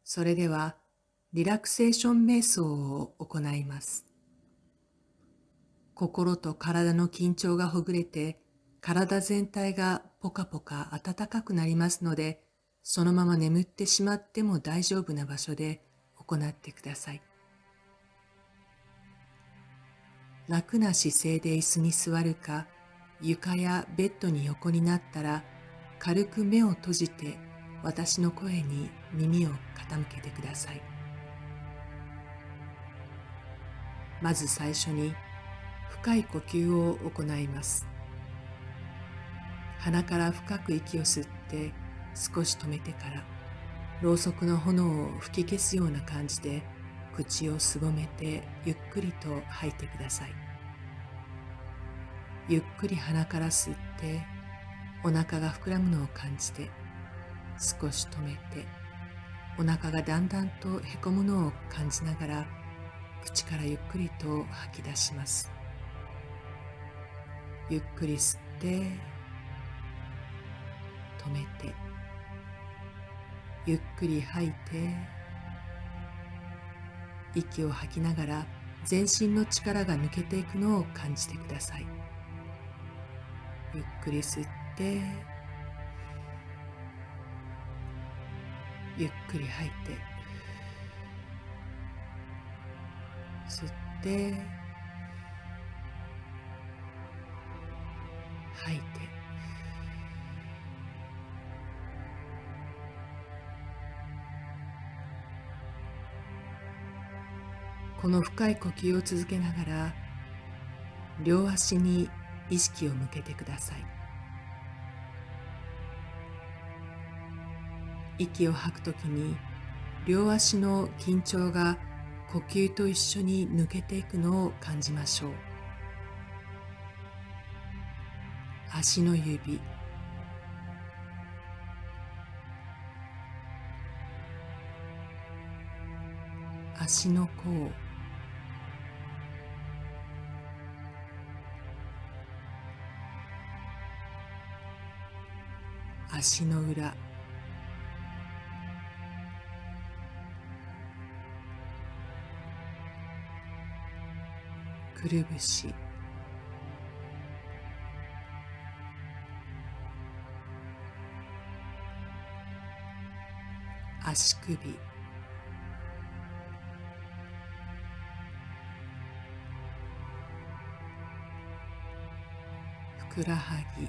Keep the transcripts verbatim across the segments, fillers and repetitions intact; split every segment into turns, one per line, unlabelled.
それでは、リラクセーション瞑想を行います。心と体の緊張がほぐれて、体全体がポカポカ暖かくなりますので、そのまま眠ってしまっても大丈夫な場所で行ってください。楽な姿勢で椅子に座るか、床やベッドに横になったら、軽く目を閉じて私の声に耳を傾けてください。まず最初に深い呼吸を行います。鼻から深く息を吸って少し止めてから、ろうそくの炎を吹き消すような感じで口をすぼめてゆっくりと吐いてください。ゆっくり鼻から吸ってお腹が膨らむのを感じて、少し止めてお腹がだんだんとへこむのを感じながら口からゆっくりと吐き出します。ゆっくり吸って止めて、ゆっくり吐いて息を吐きながら全身の力が抜けていくのを感じてください。ゆっくり吸ってゆっくり吐いて、吸って吐いて、この深い呼吸を続けながら両足に意識を向けてください。息を吐くときに両足の緊張が呼吸と一緒に抜けていくのを感じましょう。足の指、足の甲、足の裏、くるぶし、足首、ふくらはぎ、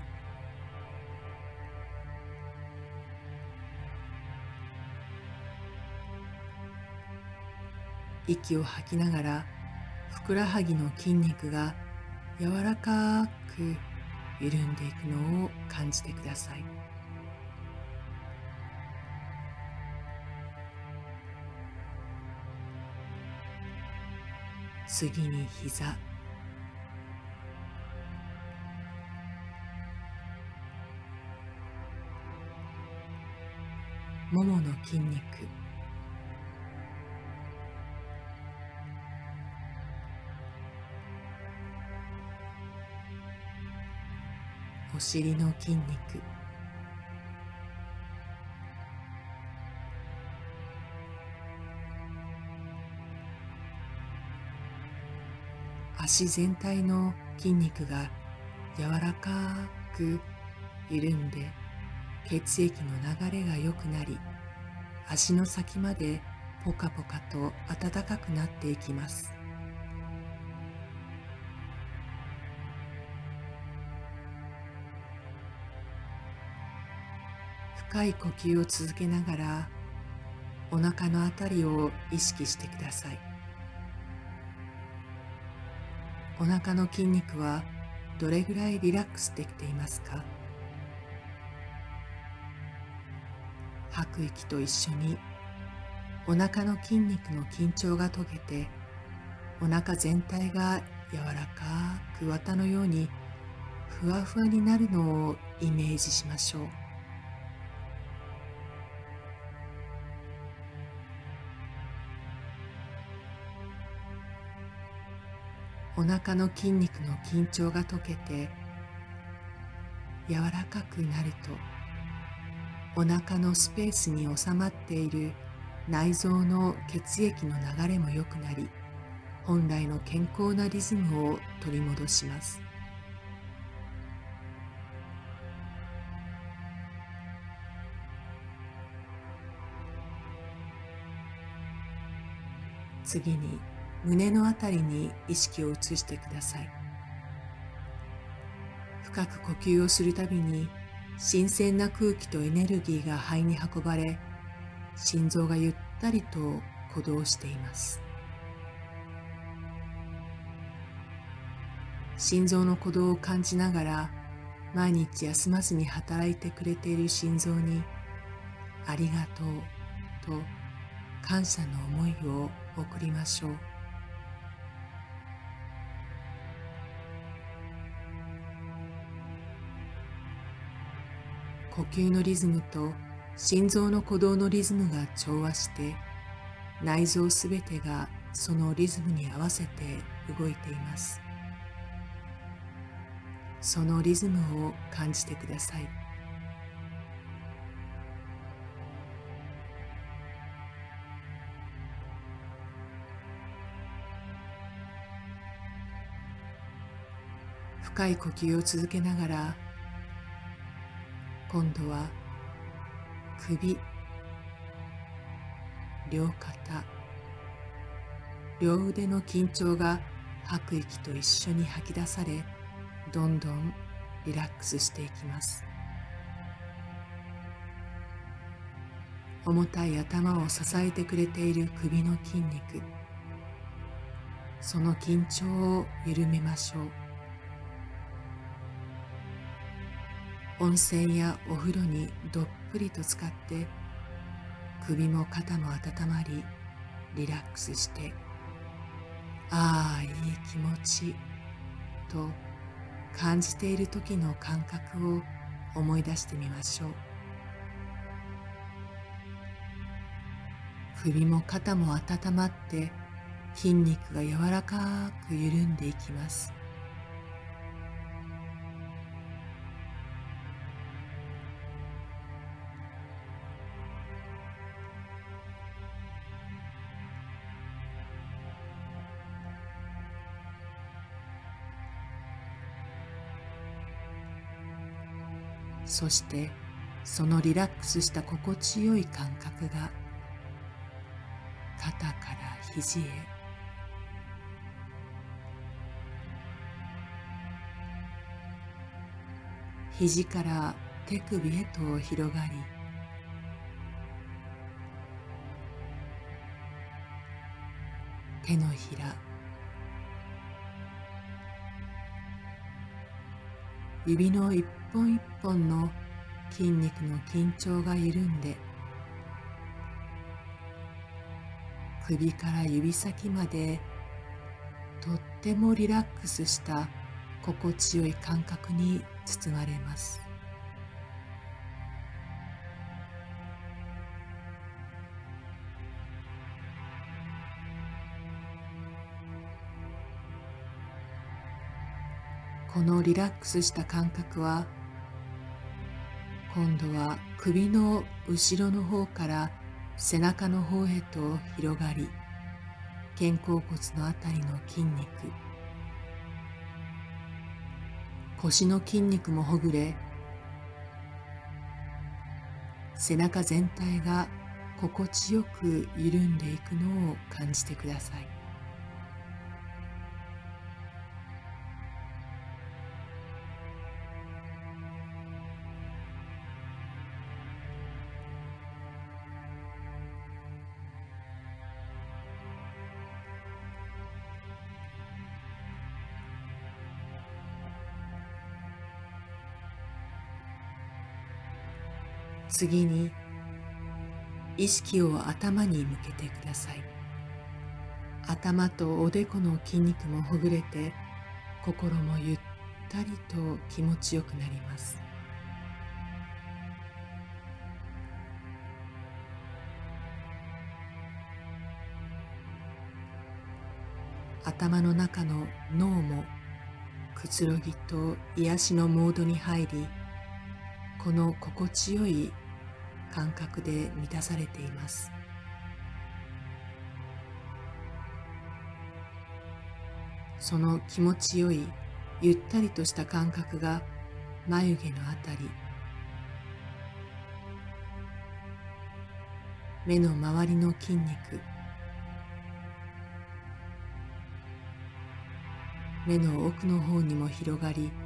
息を吐きながらふくらはぎの筋肉が柔らかく緩んでいくのを感じてください。次に膝、ももの筋肉、お尻の筋肉、足全体の筋肉が柔らかく緩んで血液の流れが良くなり、足の先までポカポカと暖かくなっていきます。深い呼吸を続けながらお腹のあたりを意識してください。お腹の筋肉はどれぐらいリラックスできていますか？吐く息と一緒にお腹の筋肉の緊張が解けて、お腹全体が柔らかく綿のようにふわふわになるのをイメージしましょう。お腹の筋肉の緊張が解けて柔らかくなると、お腹のスペースに収まっている内臓の血液の流れも良くなり、本来の健康なリズムを取り戻します。次に胸のあたりに意識を移してください。深く呼吸をするたびに新鮮な空気とエネルギーが肺に運ばれ、心臓がゆったりと鼓動しています。心臓の鼓動を感じながら、毎日休まずに働いてくれている心臓にありがとうと感謝の思いを送りましょう。呼吸のリズムと心臓の鼓動のリズムが調和して、内臓すべてがそのリズムに合わせて動いています。そのリズムを感じてください。深い呼吸を続けながら、今度は首、両肩、両腕の緊張が吐く息と一緒に吐き出され、どんどんリラックスしていきます。重たい頭を支えてくれている首の筋肉、その緊張を緩めましょう。温泉やお風呂にどっぷりと浸かって、首も肩も温まり、リラックスして、ああ、いい気持ちと感じている時の感覚を思い出してみましょう。首も肩も温まって、筋肉が柔らかく緩んでいきます。そしてそのリラックスした心地よい感覚が肩から肘へ、肘から手首へと広がり、手のひら、指の一本一本の筋肉の緊張が緩んで、首から指先までとってもリラックスした心地よい感覚に包まれます。このリラックスした感覚は、今度は首の後ろの方から背中の方へと広がり、肩甲骨のあたりの筋肉、腰の筋肉もほぐれ、背中全体が心地よく緩んでいくのを感じてください。次に意識を頭に向けてください。頭とおでこの筋肉もほぐれて、心もゆったりと気持ちよくなります。頭の中の脳もくつろぎと癒しのモードに入り、この心地よい感覚で満たされています。 その気持ちよいゆったりとした感覚が眉毛のあたり、目の周りの筋肉、目の奥の方にも広がり、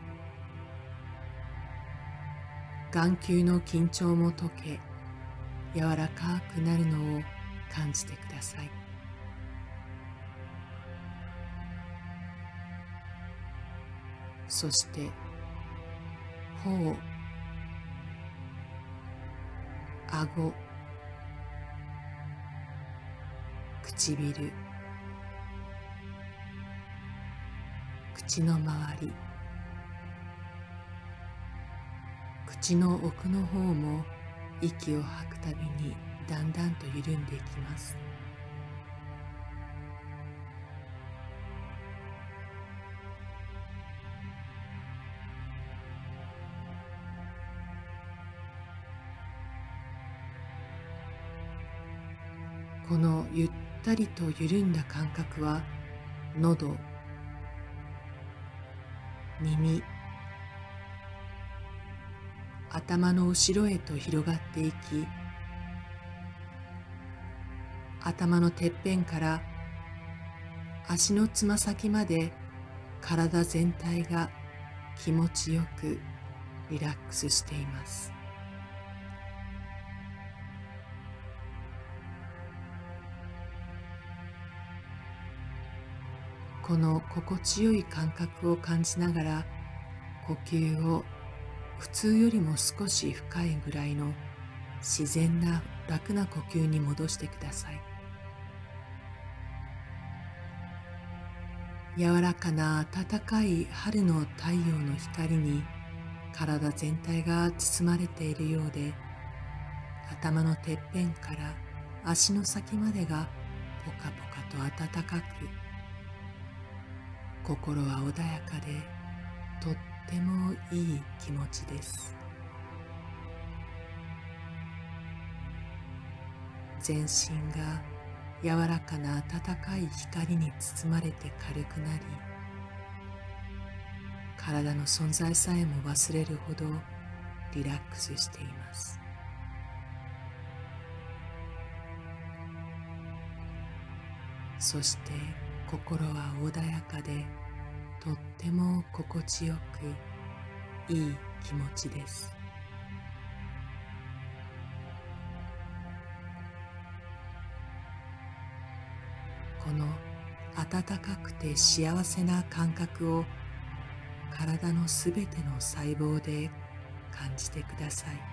眼球の緊張も解け、柔らかくなるのを感じてください。そして頬、顎、唇、口の周り、口の奥の方も息を吐くたびにだんだんと緩んでいきます。このゆったりと緩んだ感覚は喉、耳、頭の後ろへと広がっていき、頭のてっぺんから足のつま先まで体全体が気持ちよくリラックスしています。この心地よい感覚を感じながら、呼吸を普通よりも少し深いぐらいの自然な楽な呼吸に戻してください。柔らかな暖かい春の太陽の光に体全体が包まれているようで、頭のてっぺんから足の先までがポカポカと暖かく、心は穏やかでとってもいい気持ちです。全身が柔らかな暖かい光に包まれて軽くなり、体の存在さえも忘れるほどリラックスしています。そして心は穏やかでとっても心地よくいい気持ちです。この温かくて幸せな感覚を体のすべての細胞で感じてください。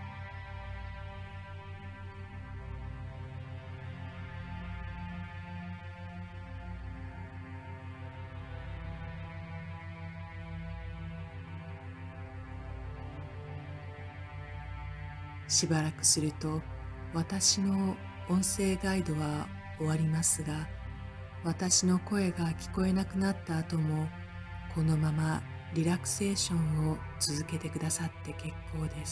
しばらくすると私の音声ガイドは終わりますが、私の声が聞こえなくなった後もこのままリラクセーションを続けてくださって結構です。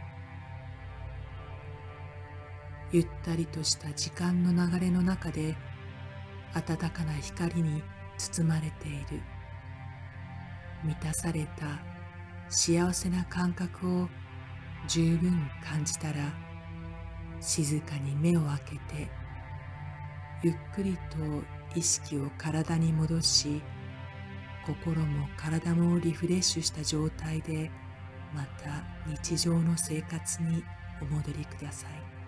ゆったりとした時間の流れの中で温かな光に包まれている、満たされた幸せな感覚を十分感じたら、静かに目を開けてゆっくりと意識を体に戻し、心も体もリフレッシュした状態でまた日常の生活にお戻りください。